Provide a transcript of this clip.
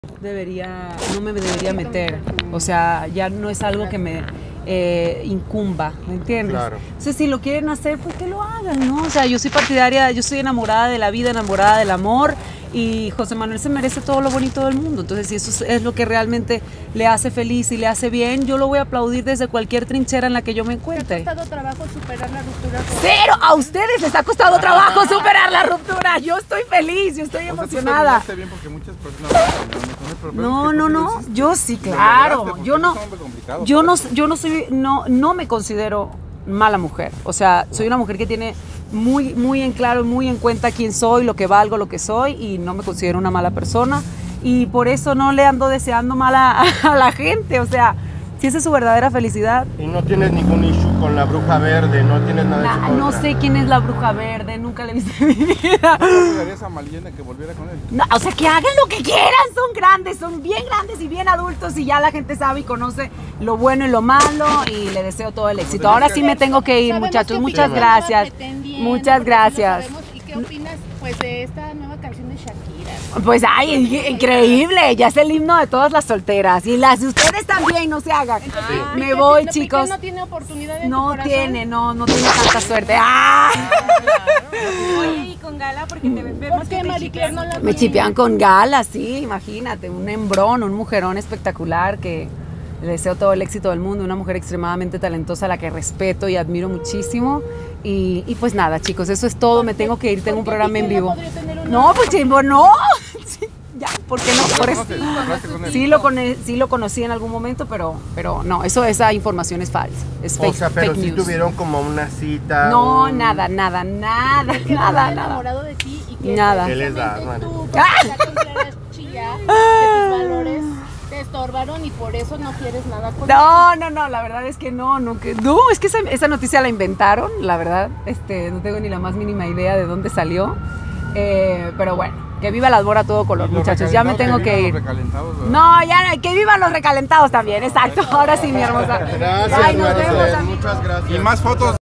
No me debería meter, o sea, ya no es algo que me incumba, ¿me entiendes? Claro. Entonces, si lo quieren hacer, pues que lo hagan, ¿no? O sea, yo soy partidaria, yo soy enamorada de la vida, enamorada del amor, y José Manuel se merece todo lo bonito del mundo. Entonces, si eso es lo que realmente le hace feliz y le hace bien, yo lo voy a aplaudir desde cualquier trinchera en la que yo me encuentre. ¿Te ha costado trabajo superar la ruptura? ¡Cero! A ustedes les ha costado trabajo superar la ruptura. Yo estoy feliz, yo estoy emocionada. Bien porque muchas personas No, yo sí, claro. Yo no soy, no me considero mala mujer. O sea, soy una mujer que tiene muy en claro, muy en cuenta quién soy, lo que valgo, lo que soy, y no me considero una mala persona. Y por eso no le ando deseando mal a la gente. O sea, si esa es su verdadera felicidad. Y no tienes ningún issue con la bruja verde, no tienes nada de eso. No sé quién es la bruja verde, nunca la he visto en mi vida. ¿No ayudarías a Malena que volviera con él? No, o sea, que hagan lo que quieran, son grandes, son bien grandes y bien adultos, y ya la gente sabe y conoce lo bueno y lo malo, y le deseo todo el éxito. Ahora sí me tengo que ir, muchachos, muchas gracias. Muchas gracias. ¿Y qué opinas, pues, de esta nueva canción de Shakira? Pues, ay, increíble, ya es el himno de todas las solteras, y las de ustedes también, no se hagan. Me voy, chicos. ¿No tiene oportunidad en tu No corazón? tiene tanta suerte. ¡Ah! Oye, y con Gala, porque te vemos. ¿Por qué Marie Claire no la Me chipean con Gala, sí, imagínate, un hembrón, un mujerón espectacular que le deseo todo el éxito del mundo, una mujer extremadamente talentosa a la que respeto y admiro muchísimo. Y pues nada, chicos, eso es todo, me tengo que ir, tengo un programa en vivo. No, pues Chimbo, no. Sí, ya, ¿por qué no? Por eso. Sí lo conocí en algún momento, pero no, esa información es falsa, es fake, O sea, pero fake sí news. tuvieron como una cita. No, un... nada. enamorado de ti y que Nada. ¿Qué les da, precisamente man? tú, porque consideras chilla, que tus valores te estorbaron y por eso no quieres nada con él. No, la verdad es que no, es que esa noticia la inventaron, la verdad, no tengo ni la más mínima idea de dónde salió, pero bueno, que viva la albora a todo color, muchachos, ya me tengo que ir. No, ya, que vivan los recalentados también, exacto, ahora sí, mi hermosa. Gracias, Ay, nos Maricel, vemos, amigos. muchas gracias. Y más fotos.